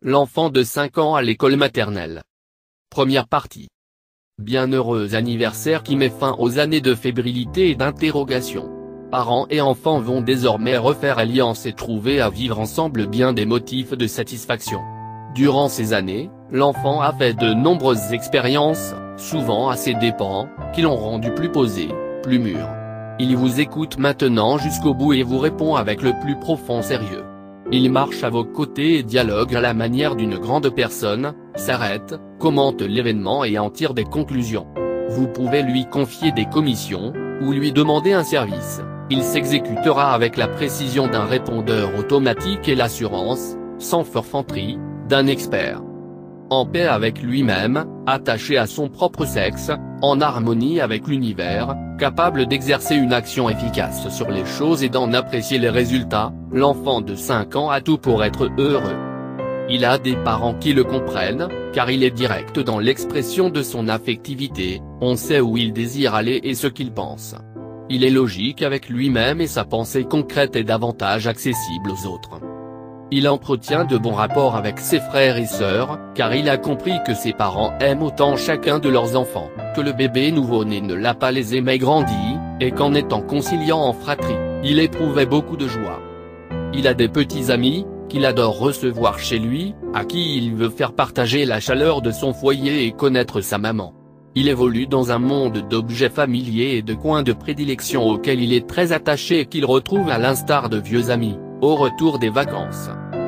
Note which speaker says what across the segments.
Speaker 1: l'enfant de 5 ans à l'école maternelle. Première partie. Bienheureux anniversaire qui met fin aux années de fébrilité et d'interrogation. Parents et enfants vont désormais refaire alliance et trouver à vivre ensemble bien des motifs de satisfaction. Durant ces années, l'enfant a fait de nombreuses expériences, souvent à ses dépens, qui l'ont rendu plus posé, plus mûr. Il vous écoute maintenant jusqu'au bout et vous répond avec le plus profond sérieux. Il marche à vos côtés et dialogue à la manière d'une grande personne, s'arrête, commente l'événement et en tire des conclusions. Vous pouvez lui confier des commissions, ou lui demander un service. Il s'exécutera avec la précision d'un répondeur automatique et l'assurance, sans forfanterie, d'un expert. En paix avec lui-même, attaché à son propre sexe, en harmonie avec l'univers, capable d'exercer une action efficace sur les choses et d'en apprécier les résultats, l'enfant de 5 ans a tout pour être heureux. Il a des parents qui le comprennent, car il est direct dans l'expression de son affectivité, on sait où il désire aller et ce qu'il pense. Il est logique avec lui-même et sa pensée concrète est davantage accessible aux autres. Il entretient de bons rapports avec ses frères et sœurs, car il a compris que ses parents aiment autant chacun de leurs enfants, que le bébé nouveau-né ne l'a pas laissé mais grandi, et qu'en étant conciliant en fratrie, il éprouvait beaucoup de joie. Il a des petits amis, qu'il adore recevoir chez lui, à qui il veut faire partager la chaleur de son foyer et connaître sa maman. Il évolue dans un monde d'objets familiers et de coins de prédilection auxquels il est très attaché et qu'il retrouve à l'instar de vieux amis, au retour des vacances.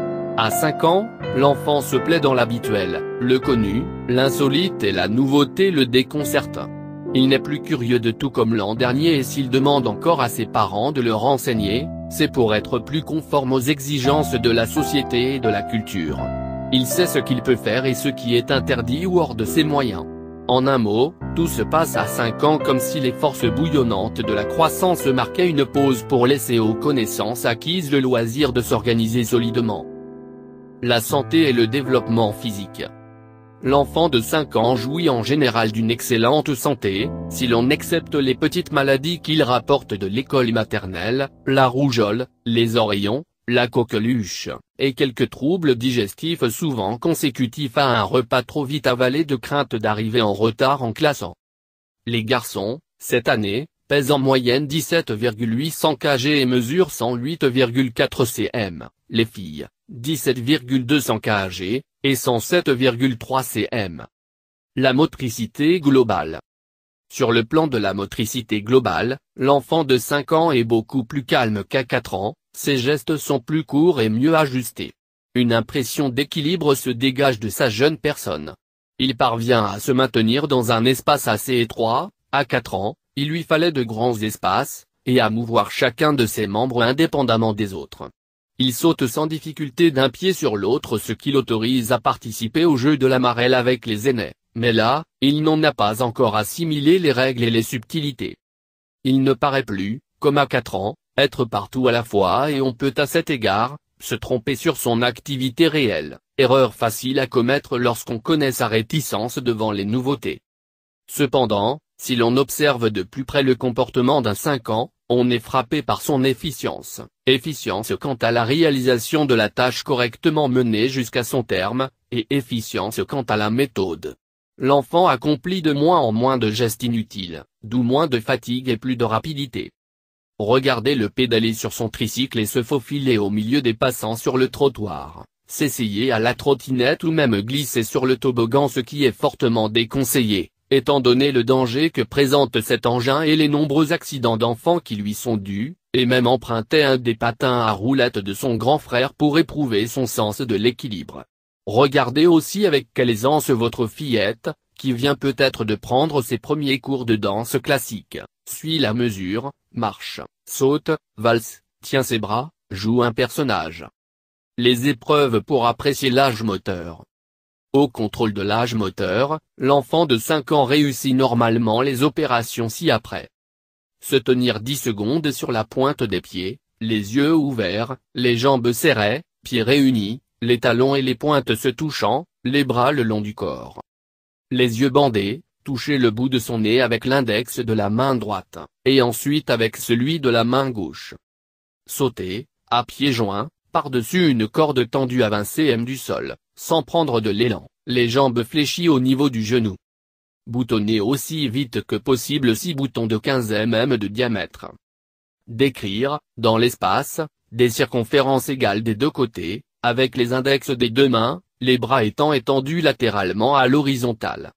Speaker 1: À 5 ans, l'enfant se plaît dans l'habituel, le connu, l'insolite et la nouveauté le déconcertent. Il n'est plus curieux de tout comme l'an dernier et s'il demande encore à ses parents de le renseigner, c'est pour être plus conforme aux exigences de la société et de la culture. Il sait ce qu'il peut faire et ce qui est interdit ou hors de ses moyens. En un mot, tout se passe à 5 ans comme si les forces bouillonnantes de la croissance marquaient une pause pour laisser aux connaissances acquises le loisir de s'organiser solidement. La santé et le développement physique. L'enfant de 5 ans jouit en général d'une excellente santé, si l'on accepte les petites maladies qu'il rapporte de l'école maternelle, la rougeole, les oreillons, la coqueluche, et quelques troubles digestifs souvent consécutifs à un repas trop vite avalé de crainte d'arriver en retard en classe. Les garçons, cette année, pèsent en moyenne 17,800 kg et mesurent 108,4 cm, les filles, 17,200 kg, et 107,3 cm. La motricité globale. Sur le plan de la motricité globale, l'enfant de 5 ans est beaucoup plus calme qu'à 4 ans, ses gestes sont plus courts et mieux ajustés. Une impression d'équilibre se dégage de sa jeune personne. Il parvient à se maintenir dans un espace assez étroit, à 4 ans, il lui fallait de grands espaces, et à mouvoir chacun de ses membres indépendamment des autres. Il saute sans difficulté d'un pied sur l'autre ce qui l'autorise à participer au jeu de la marelle avec les aînés, mais là, il n'en a pas encore assimilé les règles et les subtilités. Il ne paraît plus, comme à 4 ans, être partout à la fois et on peut à cet égard, se tromper sur son activité réelle, erreur facile à commettre lorsqu'on connaît sa réticence devant les nouveautés. Cependant, si l'on observe de plus près le comportement d'un 5 ans, on est frappé par son efficience quant à la réalisation de la tâche correctement menée jusqu'à son terme, et efficience quant à la méthode. L'enfant accomplit de moins en moins de gestes inutiles, d'où moins de fatigue et plus de rapidité. Regardez-le pédaler sur son tricycle et se faufiler au milieu des passants sur le trottoir, s'essayer à la trottinette ou même glisser sur le toboggan, ce qui est fortement déconseillé, étant donné le danger que présente cet engin et les nombreux accidents d'enfants qui lui sont dus, et même emprunter un des patins à roulettes de son grand frère pour éprouver son sens de l'équilibre. Regardez aussi avec quelle aisance votre fillette, qui vient peut-être de prendre ses premiers cours de danse classique, suit la mesure, marche, saute, valse, tient ses bras, joue un personnage. Les épreuves pour apprécier l'âge moteur. Au contrôle de l'âge moteur, l'enfant de 5 ans réussit normalement les opérations ci-après. Se tenir 10 secondes sur la pointe des pieds, les yeux ouverts, les jambes serrées, pieds réunis, les talons et les pointes se touchant, les bras le long du corps. Les yeux bandés, toucher le bout de son nez avec l'index de la main droite, et ensuite avec celui de la main gauche. Sauter, à pieds joints, par-dessus une corde tendue à 20 cm du sol, sans prendre de l'élan, les jambes fléchies au niveau du genou. Boutonner aussi vite que possible 6 boutons de 15 mm de diamètre. Décrire, dans l'espace, des circonférences égales des deux côtés, avec les index des deux mains, les bras étant étendus latéralement à l'horizontale.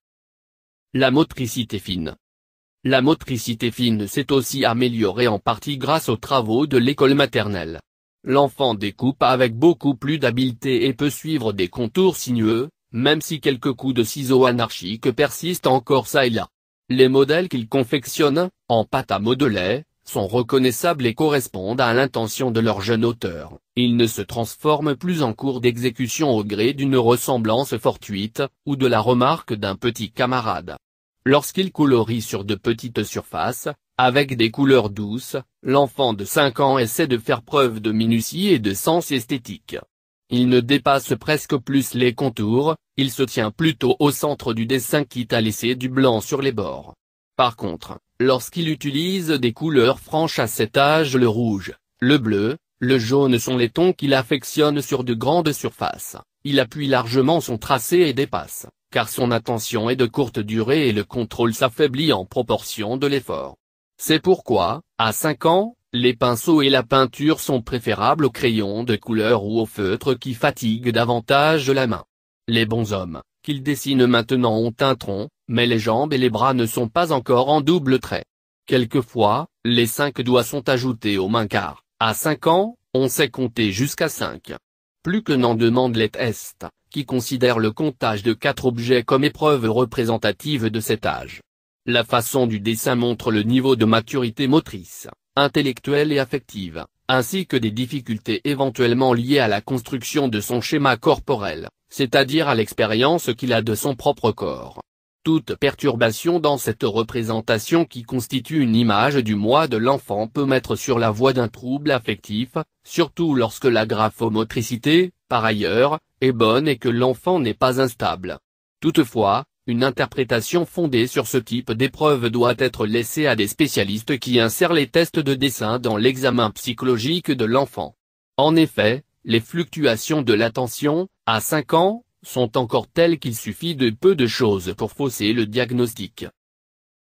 Speaker 1: La motricité fine. La motricité fine s'est aussi améliorée en partie grâce aux travaux de l'école maternelle. L'enfant découpe avec beaucoup plus d'habileté et peut suivre des contours sinueux, même si quelques coups de ciseaux anarchiques persistent encore ça et là. Les modèles qu'il confectionne, en pâte à modeler, sont reconnaissables et correspondent à l'intention de leur jeune auteur. Ils ne se transforment plus en cours d'exécution au gré d'une ressemblance fortuite, ou de la remarque d'un petit camarade. Lorsqu'il colorie sur de petites surfaces, avec des couleurs douces, l'enfant de 5 ans essaie de faire preuve de minutie et de sens esthétique. Il ne dépasse presque plus les contours, il se tient plutôt au centre du dessin quitte à laisser du blanc sur les bords. Par contre, lorsqu'il utilise des couleurs franches à cet âge, le rouge, le bleu, le jaune sont les tons qu'il affectionne sur de grandes surfaces. Il appuie largement son tracé et dépasse, car son attention est de courte durée et le contrôle s'affaiblit en proportion de l'effort. C'est pourquoi, à 5 ans, les pinceaux et la peinture sont préférables aux crayons de couleur ou au feutre qui fatiguent davantage la main. Les bonshommes, qu'il dessine maintenant ont un tronc, mais les jambes et les bras ne sont pas encore en double trait. Quelquefois, les 5 doigts sont ajoutés aux mains car, à 5 ans, on sait compter jusqu'à 5. Plus que n'en demandent les tests, qui considèrent le comptage de 4 objets comme épreuve représentative de cet âge. La façon du dessin montre le niveau de maturité motrice, intellectuelle et affective, ainsi que des difficultés éventuellement liées à la construction de son schéma corporel, c'est-à-dire à l'expérience qu'il a de son propre corps. Toute perturbation dans cette représentation qui constitue une image du moi de l'enfant peut mettre sur la voie d'un trouble affectif, surtout lorsque la graphomotricité, par ailleurs, est bonne et que l'enfant n'est pas instable. Toutefois, une interprétation fondée sur ce type d'épreuve doit être laissée à des spécialistes qui insèrent les tests de dessin dans l'examen psychologique de l'enfant. En effet, les fluctuations de l'attention, à 5 ans, sont encore telles qu'il suffit de peu de choses pour fausser le diagnostic.